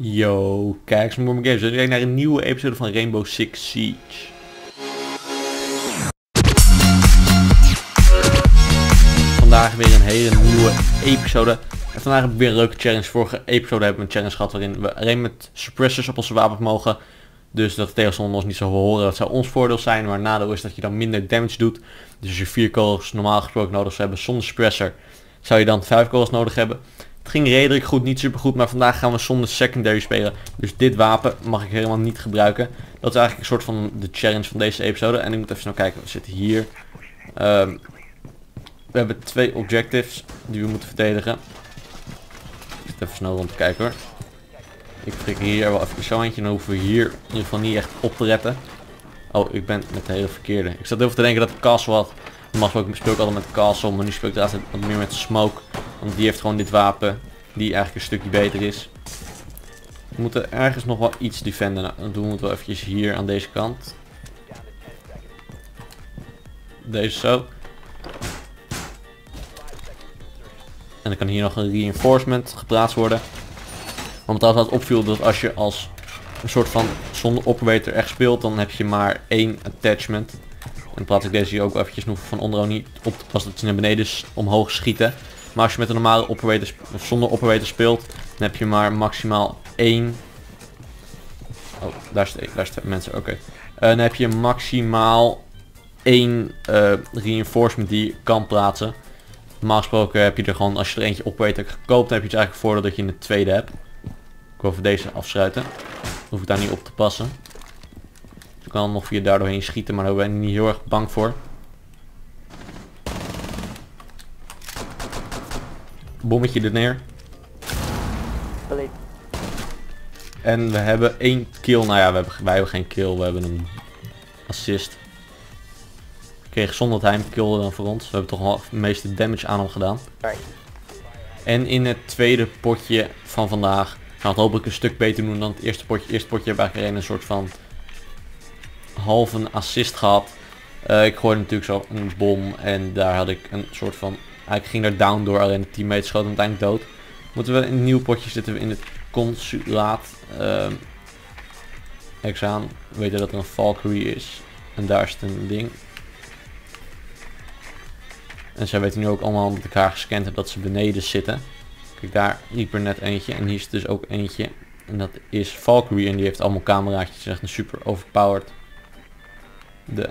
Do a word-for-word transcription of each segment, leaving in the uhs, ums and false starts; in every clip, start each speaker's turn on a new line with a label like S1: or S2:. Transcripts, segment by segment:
S1: Yo, kijk eens naar mijn games. We kijken naar een nieuwe episode van Rainbow Six Siege. Vandaag weer een hele nieuwe episode. En vandaag heb ik weer een leuke challenge. Vorige episode hebben we een challenge gehad waarin we alleen met suppressors op onze wapens mogen. Dus dat de tegenstander ons niet zou horen. Dat zou ons voordeel zijn. Maar het nadeel is dat je dan minder damage doet. Dus als je vier kogels normaal gesproken nodig zou hebben zonder suppressor, zou je dan vijf kogels nodig hebben. Het ging redelijk goed, niet super goed, maar vandaag gaan we zonder secondary spelen. Dus dit wapen mag ik helemaal niet gebruiken. Dat is eigenlijk een soort van de challenge van deze episode. En ik moet even snel kijken, we zitten hier. Um, we hebben twee objectives die we moeten verdedigen. Ik zit even snel rond te kijken hoor. Ik prik hier wel even zo eentje, dan hoeven we hier in ieder geval niet echt op te retten. Oh, ik ben met de hele verkeerde. Ik zat heel veel te denken dat ik Castle had. Normaal speel ik altijd met Castle, maar nu speel ik altijd wat meer met Smoke. Want die heeft gewoon dit wapen, die eigenlijk een stukje beter is. We moeten ergens nog wel iets defenden. Nou, dan doen we het wel eventjes hier aan deze kant. Deze zo. En dan kan hier nog een reinforcement geplaatst worden. Want trouwens wat opviel, dat als je als een soort van zonder operator echt speelt, dan heb je maar één attachment. En plaats ik deze hier ook eventjes nog van onderaan niet op te passen dat ze naar beneden omhoog schieten. Maar als je met een normale operator of zonder operator speelt, dan heb je maar maximaal één. Oh, daar staan daar staan mensen, oké. Okay. Uh, dan heb je maximaal één uh, reinforcement die je kan plaatsen. Normaal gesproken heb je er gewoon, als je er eentje operator koopt, dan heb je het eigenlijk voordeel dat je een tweede hebt. Ik wil even deze afsluiten. Dan hoef ik daar niet op te passen. Ik kan nog via daardoor heen schieten, maar daar ben ik niet heel erg bang voor. Bommetje er neer. En we hebben één kill. Nou ja, we hebben, wij hebben geen kill. We hebben een assist. We kregen zonder dat hij hem kilde dan voor ons. We hebben toch wel de meeste damage aan hem gedaan. En in het tweede potje van vandaag gaan we het hopelijk een stuk beter doen dan het eerste potje. Het eerste potje hebben we eigenlijk een soort van halve assist gehad. Uh, ik gooide natuurlijk zo een bom en daar had ik een soort van... Eigenlijk ging er down door, alleen de teammate schoot uiteindelijk dood. Moeten we in een nieuw potje zitten we in het consulaat uh, examen. We weten dat er een Valkyrie is. En daar is het een ding. En zij weten nu ook allemaal met elkaar gescand hebben dat ze beneden zitten. Kijk, daar liep er net eentje. En hier is dus ook eentje. En dat is Valkyrie. En die heeft allemaal cameraatjes. Echt een super overpowered. De...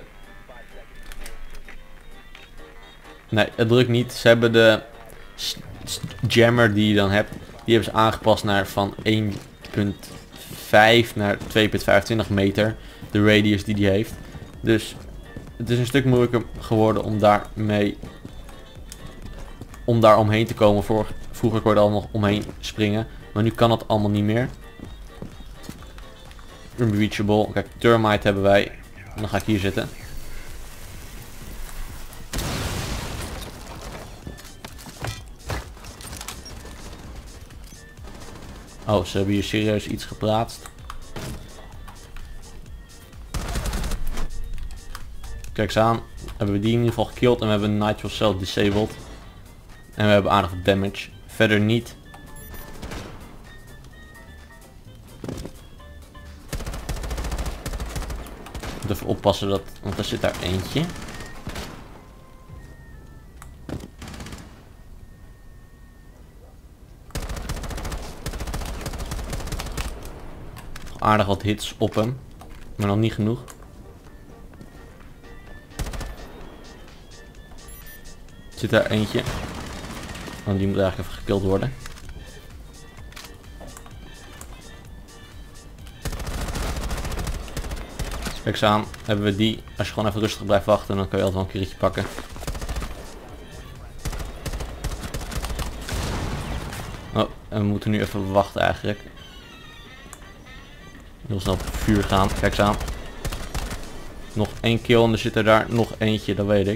S1: Nee, het drukt niet. Ze hebben de jammer die je dan hebt, die hebben ze aangepast naar van één punt vijf naar twee punt vijfentwintig meter. De radius die die heeft. Dus het is een stuk moeilijker geworden om daarmee om daar omheen te komen. Voor, vroeger kon je er al nog omheen springen. Maar nu kan dat allemaal niet meer. Unreachable. Kijk, Thermite hebben wij. En dan ga ik hier zitten. Oh, ze hebben hier serieus iets geplaatst. Kijk eens aan. Hebben we die in ieder geval gekillt en we hebben een Nitro Cell disabled. En we hebben aardig wat damage. Verder niet. Ik moet even oppassen dat, want er zit daar eentje. Aardig wat hits op hem, maar nog niet genoeg. Er zit daar eentje. Oh, die moet eigenlijk even gekild worden. Kijk eens aan, hebben we die. Als je gewoon even rustig blijft wachten, dan kan je altijd wel een keertje pakken. Oh, en we moeten nu even wachten eigenlijk. Heel snel op het vuur gaan. Kijk eens aan. Nog één kill en er zit er daar nog eentje, dat weet ik.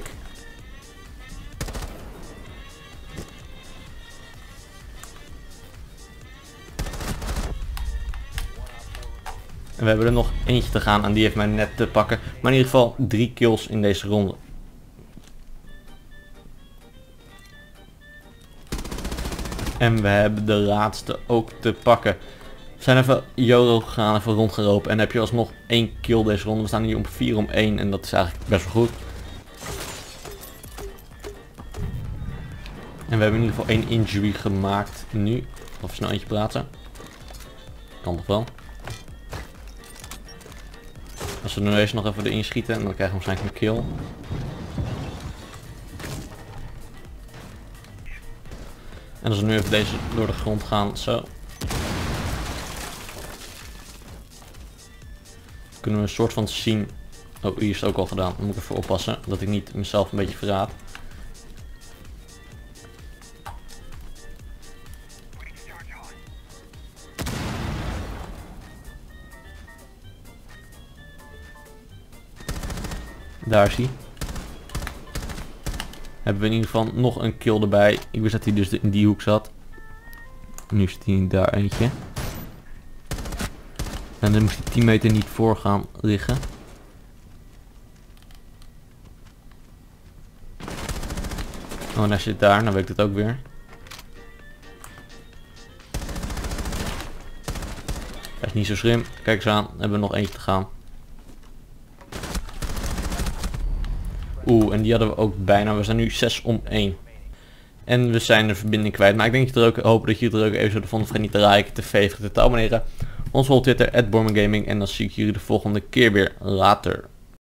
S1: En we hebben er nog eentje te gaan en die heeft mij net te pakken. Maar in ieder geval drie kills in deze ronde. En we hebben de laatste ook te pakken. We zijn even YOLO gegaan, even rondgelopen en dan heb je alsnog één kill deze ronde. We staan hier op vier om één en dat is eigenlijk best wel goed. En we hebben in ieder geval één injury gemaakt nu. Even snel eentje praten. Kan toch wel. Als we nu deze nog even erin schieten, dan krijgen we waarschijnlijk een kill. En als we nu even deze door de grond gaan, zo. Kunnen we een soort van zien. Oh, hier is het ook al gedaan. Dan moet ik even oppassen dat ik niet mezelf een beetje verraad. Daar is hij. Hebben we in ieder geval nog een kill erbij. Ik wist dat hij dus in die hoek zat. Nu zit hij daar eentje. En dan moest die tien meter niet voor gaan liggen. Oh, en hij zit daar. Dan weet ik het ook weer. Hij is niet zo slim. Kijk eens aan. Dan hebben we nog eentje te gaan. Oeh, en die hadden we ook bijna. We zijn nu zes om één. En we zijn de verbinding kwijt. Maar ik denk dat je er ook hopen dat je er ook even zo vond. Vergeet niet te liken, te favorieten, te abonneren. Ons op Twitter, at Bormangaming. En dan zie ik jullie de volgende keer weer later.